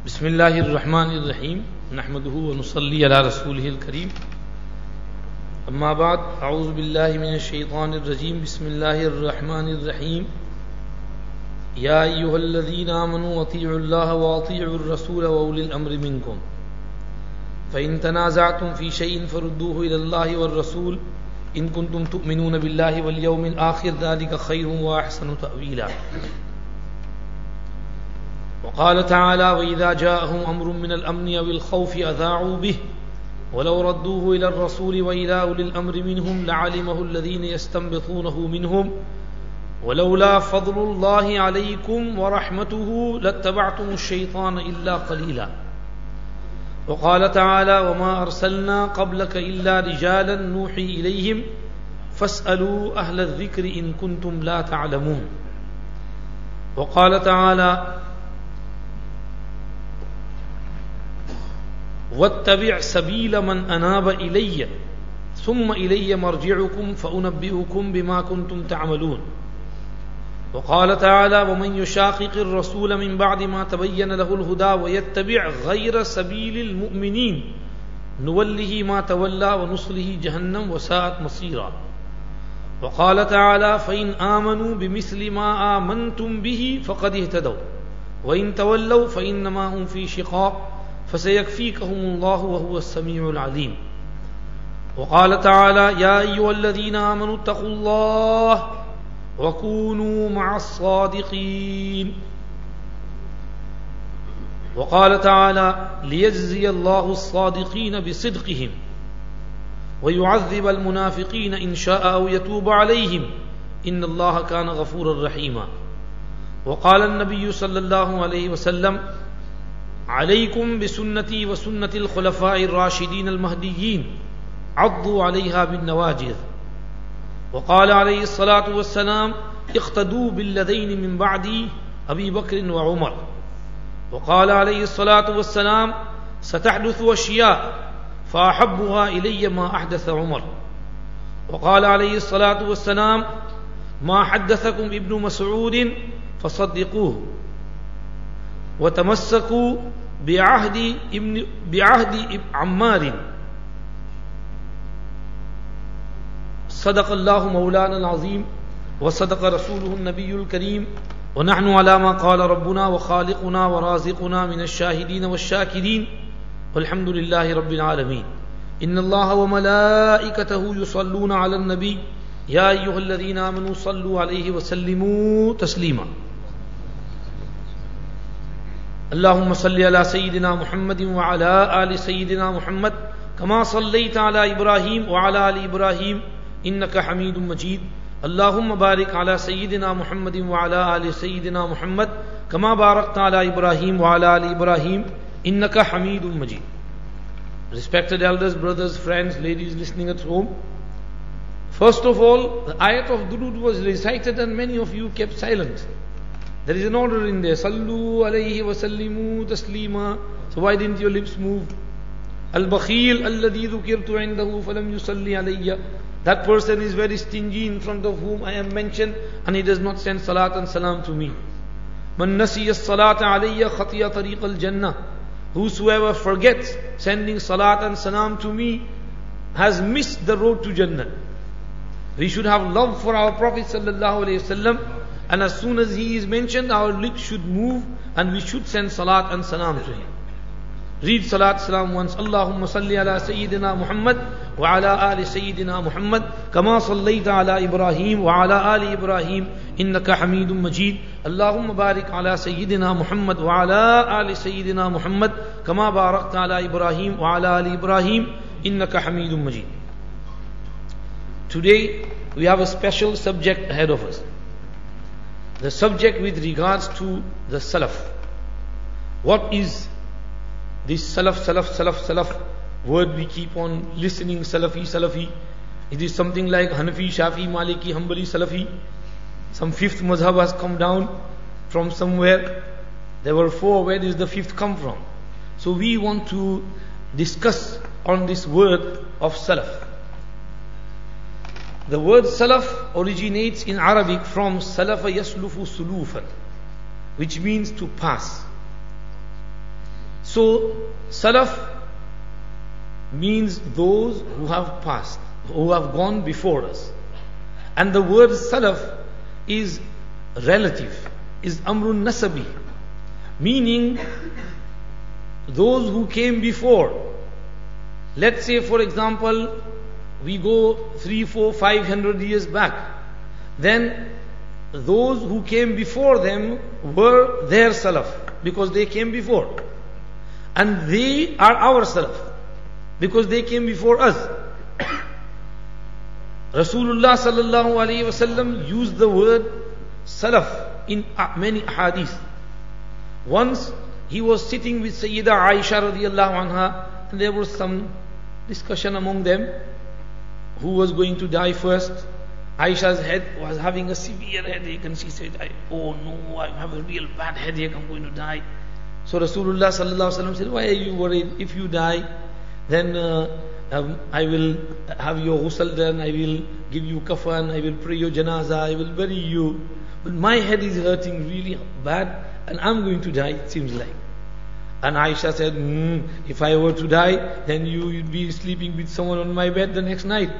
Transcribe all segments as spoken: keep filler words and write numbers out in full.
बिस्मिल्लाहिर रहमानिर रहीम नहमदुहु व नुसल्ली अला रसूलिहिल करीम अम्मा बाद अऊज़ु बिल्लाहि मिनश शैतानिर रजीम बिस्मिल्लाहिर रहमानिर रहीम या अय्युहल्लज़ीना आमनू अतीउल्लाह व अतीउर रसूल व उलिल अम्रि मिनकुम फ़इन तनाज़अतुम फ़ी शैइन फरुद्दूहु इलल्लाहि वर रसूल इन कुंतुम तु'मिनून बिल्लाहि वल यौमिल आखिर ज़ालिका खैरुन व अहसनु तअवीला। वक़ाल तआला वइज़ा जाअहुम अम्रुन मिनल अम्नि अविल खौफ़ि अज़ाअू बिहि वलौ रद्दूहु इलर रसूलि व इला उलिल अम्रि मिनहुम लअलिमहु अल्लज़ीना यस्तंबितूनहु मिनहुम वलौला फ़ज़्लुल्लाहि अलैकुम व रहमतुहु लत्तबअतुमुश शैतान इल्ला क़लीला। वक़ाल तआला वमा अरसलना क़ब्लक इल्ला रिजालन नूही इलैहिम फ़स्अलू अहलज़ ज़िक्रि इन कुंतुम ला तअलमून। वक़ाल तआला वत्तबि' सबील मन अनाब इलय्य सुम्म इलय्य मर्जिउकुम फ़उनब्बिउकुम बिमा कुंतुम तअमलून। वक़ाल तआला वमन युशाक़िक़िर रसूल मिन बअदि मा तबय्यन लहुल हुदा व यत्तबि' ग़ैर सबीलिल मुअ्मिनीन नुवल्लिहि मा तवल्ला व नुस्लिहि जहन्नम व साअत मसीरा। वक़ाल तआला फ़इन आमनू बिमिस्लि मा आमनतुम बिहि फ़क़द इह्तदौ व इन तवल्लौ फ़इन्नमा हुम फ़ी शिक़ाक़ फसयकफ़ीकहुमुल्लाहु व हुवस समीउल अलीम। वक़ाल तआला या अय्युहल्लज़ीना आमनू तक़ुल्लाह व कूनू मअस सादिक़ीन। वक़ाल तआला लियजज़ियल्लाहु अस्सादिक़ीन बिसिद्क़िहिम व युअज़्ज़िबल मुनाफ़िक़ीन इन शाअ औ यतूब अलैहिम इन्नल्लाह कान गफ़ूरर रहीमा। वक़ाल अन्नबिय्यु सल्लल्लाहु अलैहि वसल्लम अलैकुम बिसुन्नती व सुन्नतिल खुलफ़ाइर राशिदीनल महदिय्यीन अद्दू अलैहा बिन्नवाजिज़। वक़ाल अलैहिस्सलातु वस्सलाम इक़्तदू बिल्लज़ैनि मिन बअदी अबी बकर व उमर। वक़ाल अलैहिस्सलातु वस्सलाम सतहदुसु अशिया फ़अहब्बुहा इलय्य मा अहदस उमर। वक़ाल अलैहिस्सलातु वस्सलाम मा हद्दसकुम इब्नु मसऊद फ़सद्दिक़ूहु व तमस्सकू बिअहदी इब्न बिअहदी अम्मार। सदक़ल्लाहु मौलाना अज़ीम व सदक़ रसूलुहुन नबियुल करीम व नहनु अला मा क़ाल रब्बुना व ख़ालिक़ुना व राज़िक़ुना मिनश शाहिदीन वश शाकिरीन वल्हम्दुलिल्लाहि रब्बिल आलमीन। इन्नल्लाहा व मलाइकतहु युसल्लूना अलन नबी या अय्युहल्लज़ीना आमनू सल्लू अलैहि व सल्लिमू तस्लीमा। अल्लाहुम्मा सल्लि अला सय्यिदिना मुहम्मदिन व अला आलि सय्यिदिना मुहम्मद कमा सल्लैता अला इब्राहीम व अला आलि इब्राहीम इन्नका हमीदुम मजीद। अल्लाहुम्मा बारिक अला सय्यिदिना मुहम्मदिन व अला आलि सय्यिदिना मुहम्मद कमा बारकता अला इब्राहीम व अला आलि इब्राहीम इन्नका हमीदुम मजीद। Respected elders, brothers, friends, ladies listening at home, first of all, the ayat of Durood was recited and many of you kept silent. There is an order in there. Sallu alayhi wa sallimu taslima. So why didn't your lips move? Al-Bakhil alladhi dhukirtu indahu falam yusalli alayya. That person is very stingy in front of whom I am mentioned and he does not send salat and salam to me. Man nasiya as-salata alayya khatiya tariq al-jannah. Whosoever forgets sending salat and salam to me has missed the road to Jannah. We should have love for our Prophet sallallahu alayhi wasallam. And as soon as he is mentioned, our lips should move and we should send salat and salam to him. Read salat salam once. Allahumma salli ala Sayyidina Muhammad wa ala ali Sayyidina Muhammad kama sallayta ala Ibrahim wa ala ali Ibrahim innaka Hamidum Majid. Allahumma barik ala Sayyidina Muhammad wa ala ali Sayyidina Muhammad kama barakta ala Ibrahim wa ala ali Ibrahim innaka Hamidum Majid. Today we have a special subject ahead of us. The subject with regards to the Salaf. What is this Salaf, Salaf, Salaf, Salaf word we keep on listening, Salafi, Salafi? It is something like Hanafi, Shafi, Maliki, Hanbali, Salafi. Some fifth mazhab has come down from somewhere. There were four. Where does the fifth come from? So we want to discuss on this word of Salaf. The word Salaf originates in Arabic from Salafa yaslufu sulufan, which means to pass. So, Salaf means those who have passed, who have gone before us. And the word Salaf is relative, is Amrun Nasabi, meaning those who came before. Let's say, for example, we go three, four, five hundred years back. Then those who came before them were their Salaf, because they came before. And they are our Salaf, because they came before us. Rasulullah sallallahu alayhi wasallam used the word Salaf in many hadith. Once he was sitting with Sayyida Aisha radiallahu anha, and there was some discussion among them who was going to die first. Aisha's head was having a severe headache, and she said, oh no, I have a real bad headache, I'm going to die. So Rasulullah sallallahu alaihi wasallam said, why are you worried? If you die, then uh, um, I will have your ghusl done, I will give you kafan, I will pray your janazah, I will bury you. But my head is hurting really bad, and I'm going to die, it seems like. And Aisha said, mm, if I were to die, then you would be sleeping with someone on my bed the next night.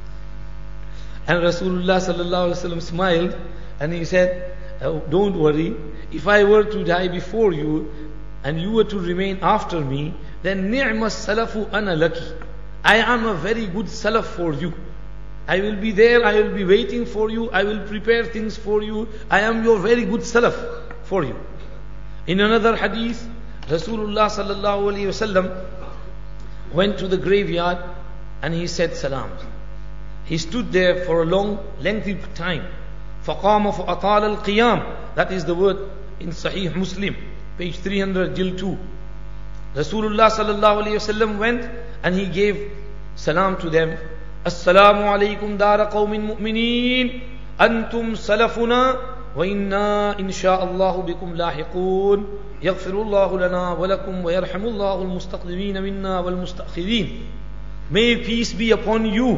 And Rasulullah sallallahu alaihi wasallam smiled, and he said, oh, don't worry, if I were to die before you, and you were to remain after me, then ni'ma salafu ana laki. I am a very good salaf for you. I will be there, I will be waiting for you, I will prepare things for you. I am your very good salaf for you. In another hadith, Rasulullah sallallahu alaihi wasallam went to the graveyard and he said salams. He stood there for a long, lengthy time. فَقَامَ فَأَطَالَ الْقِيَامِ. That is the word in Sahih Muslim, page three hundred, Jil two. Rasulullah sallallahu alayhi wasallam went and he gave salam to them. Assalamu alaykum dara qawmin mu'mineen, antum salafuna, wa inna insha'Allahu bikum lahiqoon, yaghfirullahu lana wa lakum wa yarhamullahu al-mustaqdimeen minna wal mustakhirin. May peace be upon you,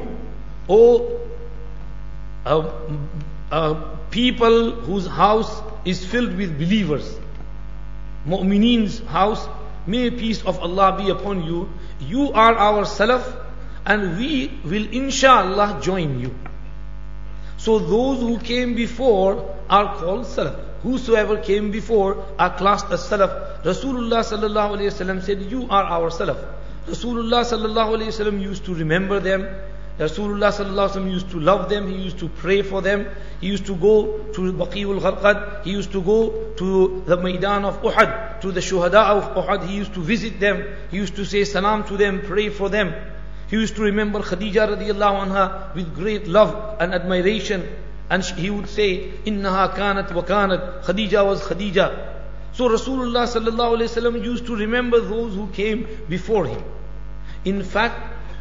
O uh, uh, people whose house is filled with believers. Mu'mineen's house, may peace of Allah be upon you. You are our Salaf, and we will inshallah join you. So those who came before are called Salaf. Whosoever came before are classed as Salaf. Rasulullah sallallahu alayhi wasallam said, you are our Salaf. Rasulullah sallallahu alayhi wasallam used to remember them. Rasulullah sallallahu alaihi wasallam used to love them, he used to pray for them, he used to go to Baqiul Gharqad, he used to go to the Maidan of Uhud, to the Shuhada of Uhud, he used to visit them, he used to say salam to them, pray for them. He used to remember Khadija radiallahu anha with great love and admiration, and he would say, Innaha kanat wa kanat, Khadija was Khadija. So Rasulullah sallallahu alaihi wasallam used to remember those who came before him. In fact,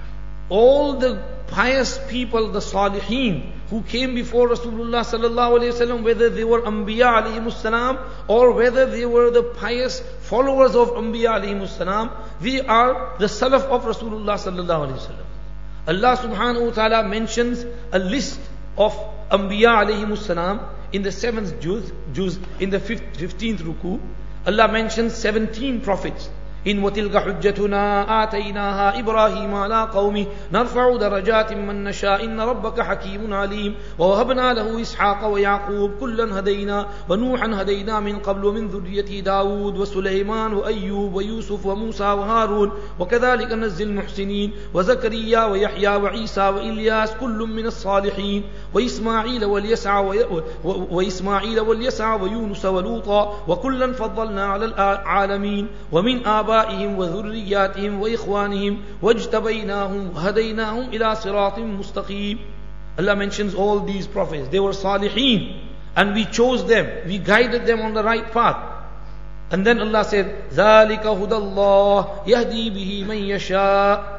all the pious people, the Salihin, who came before Rasulullah sallallahu alaihi wasallam, whether they were Anbiya alayhimus salam or whether they were the pious followers of Anbiya alayhimus salam, they are the Salaf of Rasulullah sallallahu alaihi wasallam. Allah subhanahu wa ta'ala mentions a list of Anbiya alayhimus salam in the seventh juz, juz in the fifteenth ruku. Allah mentions seventeen prophets. إن وتلك حجتنا آتيناها إبراهيم على قومه نرفع درجات من نشاء إن ربك حكيم عليم ووهبنا له إسحاق ويعقوب كلا هدينا ونوحا هدينا من قبل ومن ذريته داود وسليمان وأيوب ويوسف وموسى وهارون وكذلك نجزي المحسنين وزكريا ويحيى وعيسى وإلياس كل من الصالحين وإسماعيل واليسع وإسماعيل واليسع ويونس ولوطا وكلا فضلنا على العالمين ومن آبائهم وذرياتهم وإخوانهم واجتبيناهم وهديناهم إلى صراط مستقيم. Allah mentions all these prophets. They were Salihin, and we chose them, we guided them on the right path. And then Allah said, ذَلِكَ هُدَى اللَّهِ يَهْدِي بِهِ مَنْ يَشَاءُ.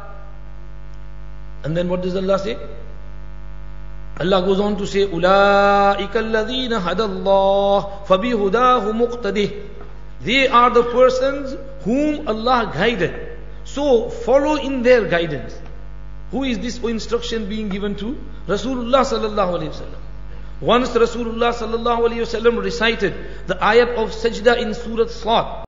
And then what does Allah say? Allah goes on to say, أُولَٰئِكَ الَّذِينَ هَدَى اللَّهِ فَبِهُدَاهُ مُقْتَدِهِ. They are the persons whom Allah guided. So follow in their guidance. Who is this instruction being given to? Rasulullah sallallahu alaihi wasallam. Once Rasulullah sallallahu alaihi wasallam recited the ayat of sajda in Surah Sad.